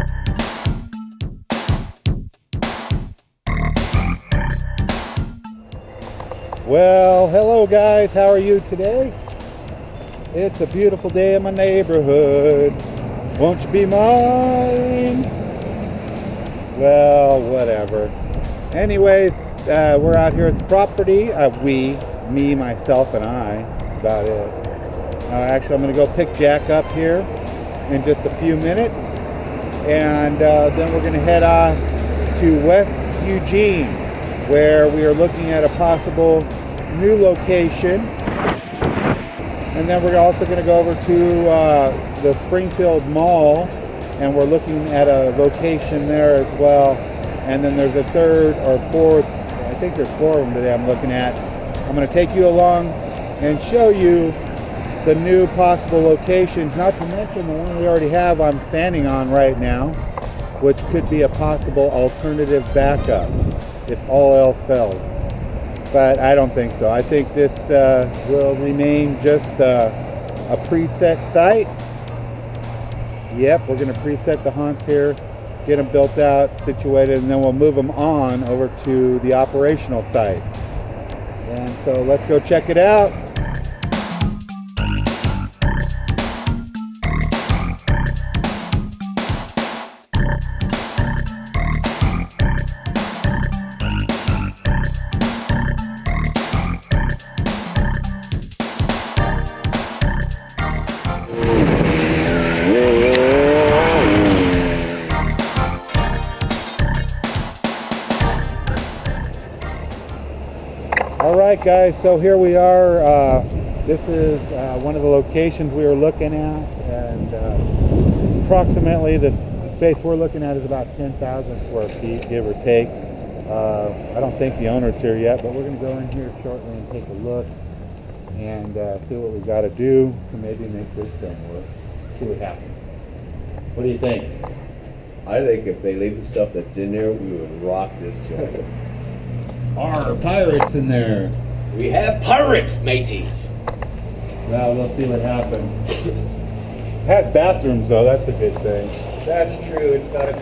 Well, hello guys, how are you today? It's a beautiful day in my neighborhood. Won't you be mine? Well, whatever. Anyways, we're out here at the property. Me, myself, and I. That's about it. Actually, I'm going to go pick Jack up here in just a few minutes. And then we're going to head on to West Eugene, where we are looking at a possible new location. And then we're also going to go over to the Springfield Mall, and we're looking at a location there as well. And then there's a third or fourth, I think there's 4 of them today I'm looking at. I'm going to take you along and show you the new possible locations, not to mention the one we already have I'm standing on right now, which could be a possible alternative backup if all else fails. But I don't think so. I think this will remain just a preset site. Yep, we're going to preset the haunts here, get them built out, situated, and then we'll move them on over to the operational site. And so let's go check it out. Alright guys, so here we are. This is one of the locations we were looking at, and it's approximately, the space we're looking at is about 10,000 square feet, give or take. I don't think the owner's here yet, but we're going to go in here shortly and take a look and see what we've got to do to maybe make this thing work. See what happens. What do you think? I think if they leave the stuff that's in there, we would rock this joint. Are pirates in there? We have pirates, mateys. Well, we'll see what happens. It has bathrooms, though. That's a good thing. That's true. It's got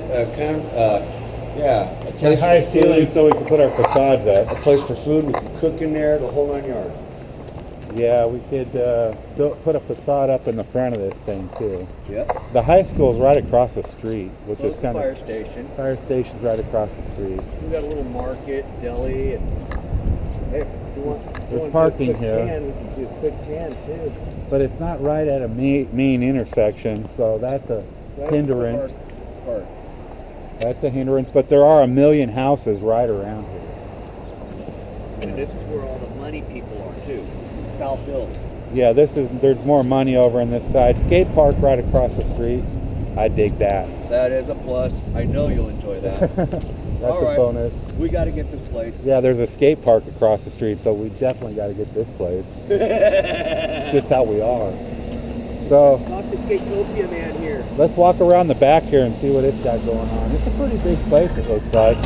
A high ceiling so we can put our facades up. A place for food. We can cook in there. The whole 9 yards. Yeah, we could put a facade up in the front of this thing too. Yep. The high school's right across the street, which is kind of fire station. Fire station's right across the street. We got a little market, deli, and hey, if you want, there's parking here. We can do a quick tan too. But it's not right at a main intersection, so that's a hindrance. That's a hindrance. But there are a million houses right around here. And this is where all the money people are too. South Hills. Yeah, there's more money over on this side. Skate park right across the street. I dig that. That is a plus. I know you'll enjoy that. That's all a bonus. We got to get this place. Yeah, there's a skate park across the street, so we definitely got to get this place. It's just how we are. So talk to Skatopia man here. Let's walk around the back here and see what it's got going on. It's a pretty big place, it looks like.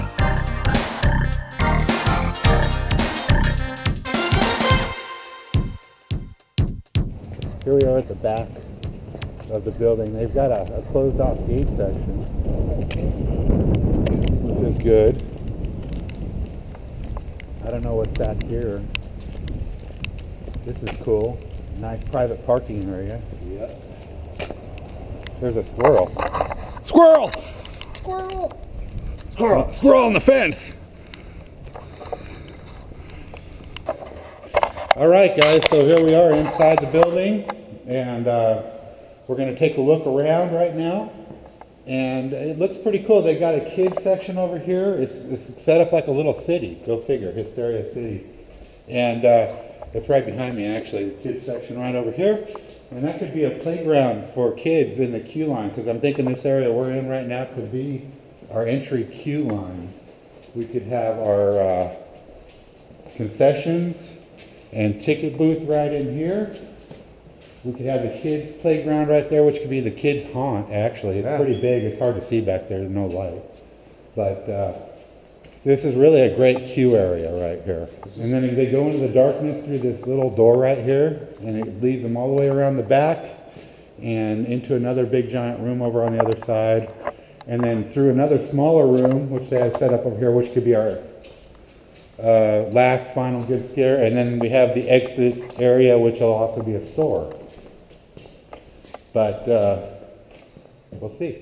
Here we are at the back of the building. They've got a closed off gate section, which is good. I don't know what's back here. This is cool. Nice private parking area. Yep. There's a squirrel. Squirrel! Squirrel! Squirrel! Squirrel on the fence! Alright guys, so here we are inside the building, and we're going to take a look around right now, and it looks pretty cool. They got a kids section over here. It's set up like a little city, go figure, Hysteria City, and it's right behind me actually, the kids section right over here, and that could be a playground for kids in the queue line, because I'm thinking this area we're in right now could be our entry queue line. We could have our concessions and ticket booth right in here. We could have the kids playground right there, which could be the kids haunt actually. It's pretty big, it's hard to see back there, there's no light. But this is really a great queue area right here. And then they go into the darkness through this little door right here, and it leads them all the way around the back. and into another big giant room over on the other side, and then through another smaller room, which they have set up over here, which could be our last final good scare, and then we have the exit area, which will also be a store. But we'll see.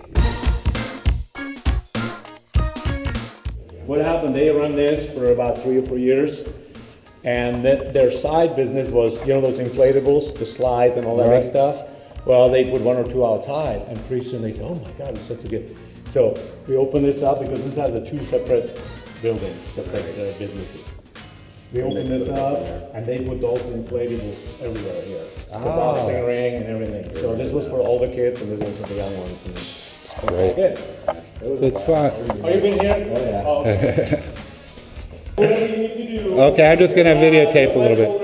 What happened, they run this for about 3 or 4 years, and their side business was, you know, those inflatables, the slide and all that Right. big stuff. Well, they put 1 or 2 outside, and pretty soon they said, oh my God, it's such a good. So we opened this up because this has the 2 separate buildings, separate businesses. We opened this up, and they put those inflatables everywhere here. The boxing ring and everything. So this was for all the kids, and this was for the young ones. And Great. good. It's fun. Oh, you've been here? Oh, yeah. Oh, okay. Whatever you need to do. Okay, I'm just gonna videotape a little bit.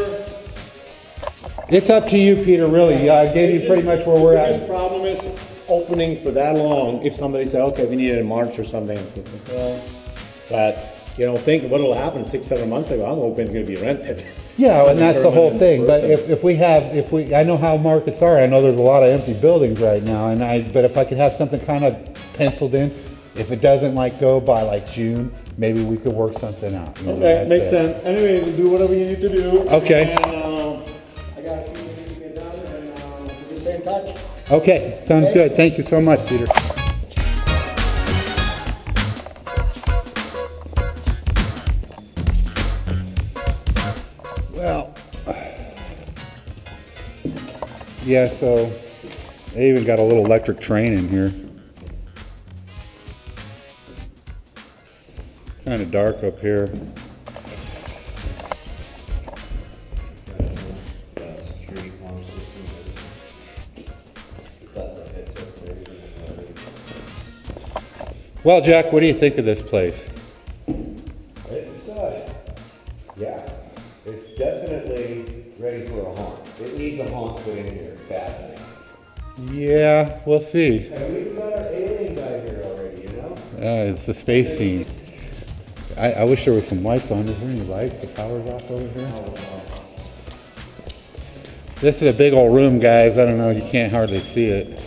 It's up to you, Peter, really. I gave you pretty much where we're The biggest at. problem is opening for that long. If somebody said, okay, we need it in March or something. Well, but, you know, think what will happen 6, 7 months ago. I'm hoping it's going to be rented. Yeah, and that's the whole Permanent thing. But person. I know how markets are. I know there's a lot of empty buildings right now, but if I could have something kind of penciled in, if it doesn't like go by like June, maybe we could work something out. You know, Okay, that's makes it. sense. Anyway, do whatever you need to do. Okay. And I got a few things to get done, and we can stay in touch. Okay, sounds good. Thank you so much, Peter. Well, yeah, so they even got a little electric train in here. Kind of dark up here. Well, Jack, what do you think of this place? It's, yeah, it's definitely ready for a haunt. It needs a haunt put in here, badly. Yeah, we'll see. And we've got our alien guy here already, you know? It's the space scene. I wish there was some lights on. Is there any lights? The power's off over here. This is a big old room, guys. I don't know. You can't hardly see it.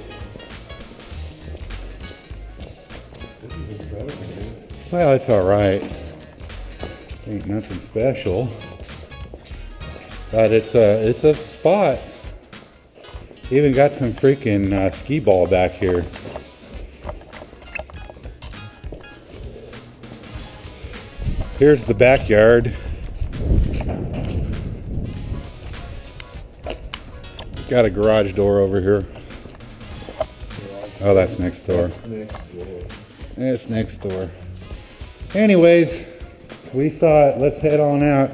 Well, it's all right. Ain't nothing special. But it's a spot. Even got some freaking skee ball back here. Here's the backyard. Got a garage door over here. Oh, that's next door. It's next door. Anyways, we thought, let's head on out.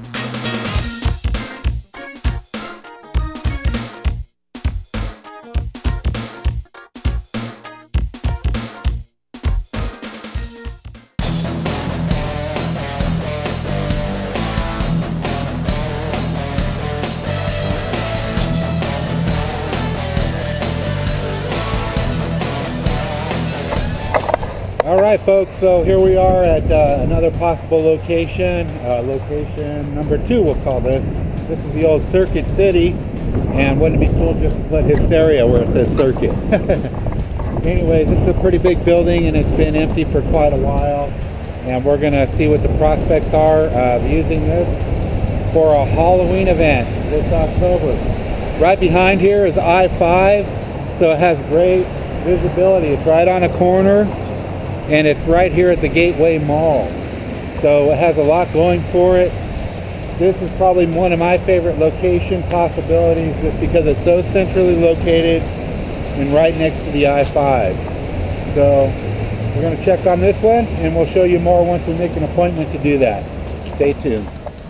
All right, folks, so here we are at another possible location, location number 2, we'll call this. This is the old Circuit City, and wouldn't it be cool just to put Hysteria where it says Circuit. Anyways, this is a pretty big building, and it's been empty for quite a while, and we're going to see what the prospects are of using this for a Halloween event this October. Right behind here is I-5, so it has great visibility. It's right on a corner. And it's right here at the Gateway Mall. So it has a lot going for it. This is probably one of my favorite location possibilities just because it's so centrally located and right next to the I-5. So we're going to check on this one and we'll show you more once we make an appointment to do that. Stay tuned.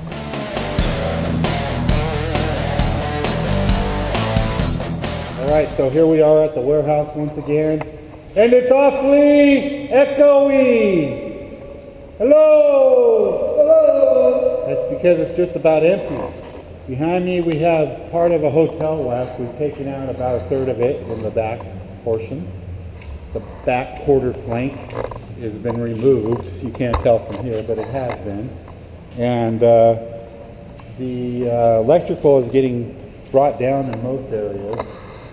Alright, so here we are at the warehouse once again. And it's awfully echoey. Hello? Hello? That's because it's just about empty. Behind me we have part of a hotel left. We've taken out about a third of it in the back portion. The back quarter flank has been removed. You can't tell from here, but it has been. And the electrical is getting brought down in most areas.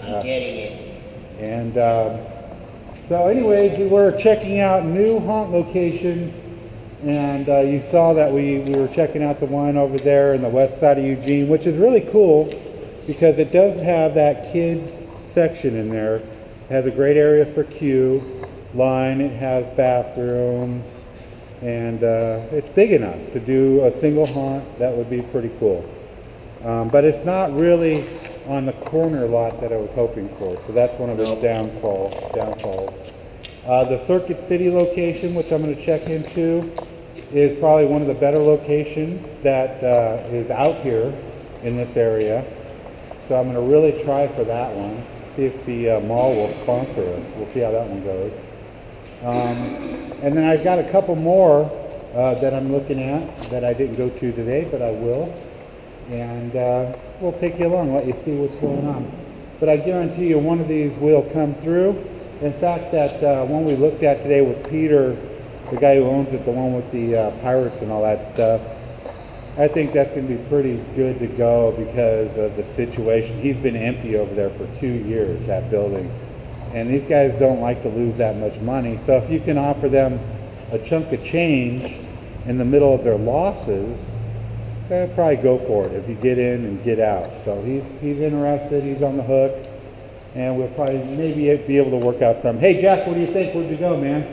I'm getting it. And so anyways, we were checking out new haunt locations, and you saw that we were checking out the one over there in the west side of Eugene, which is really cool because it does have that kids section in there. It has a great area for queue line, it has bathrooms, and it's big enough to do a single haunt. That would be pretty cool. But it's not really on the corner lot that I was hoping for, so that's one of its downfalls. The Circuit City location, which I'm going to check into, is probably one of the better locations that is out here in this area. So I'm going to really try for that one, see if the mall will sponsor us. We'll see how that one goes. And then I've got a couple more that I'm looking at that I didn't go to today, but I will. And we'll take you along, let you see what's going on. But I guarantee you one of these will come through. In fact, that one we looked at today with Peter, the guy who owns it, the one with the pirates and all that stuff, I think that's going to be pretty good to go because of the situation. He's been empty over there for 2 years, that building. And these guys don't like to lose that much money. So if you can offer them a chunk of change in the middle of their losses, I'd probably go for it if you get in and get out. So he's interested, he's on the hook, and we'll probably maybe be able to work out some. Hey Jack, what do you think? Where'd you go, man?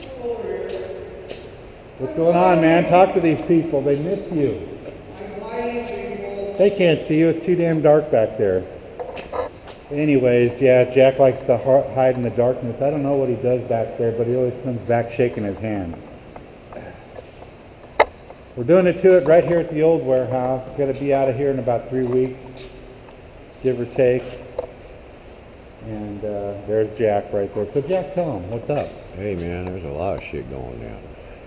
What's going on, man? Talk to these people. They miss you. They can't see you. It's too damn dark back there. Anyways, yeah, Jack likes to hide in the darkness. I don't know what he does back there, but he always comes back shaking his hand. We're doing it to it right here at the old warehouse. Got to be out of here in about 3 weeks, give or take. And there's Jack right there. So Jack, tell him, what's up? Hey man, there's a lot of shit going down.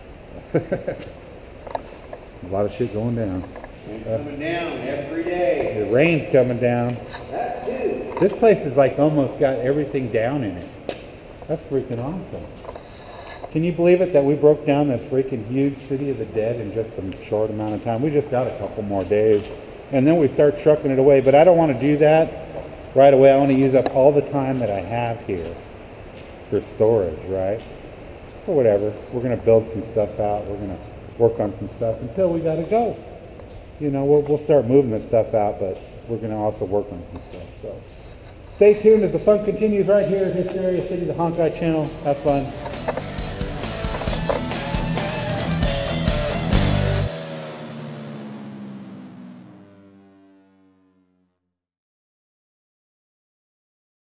A lot of shit going down. It's coming down every day. The rain's coming down. That too. This place is like almost got everything down in it. That's freaking awesome. Can you believe it that we broke down this freaking huge city of the dead in just a short amount of time? We just got a couple more days. And then we start trucking it away. But I don't want to do that right away. I want to use up all the time that I have here for storage, right? Or whatever. We're going to build some stuff out. We're going to work on some stuff until we got to go. You know, we'll start moving this stuff out, but we're going to also work on some stuff. So stay tuned as the fun continues right here in this area, City of the Honk Guy channel. Have fun.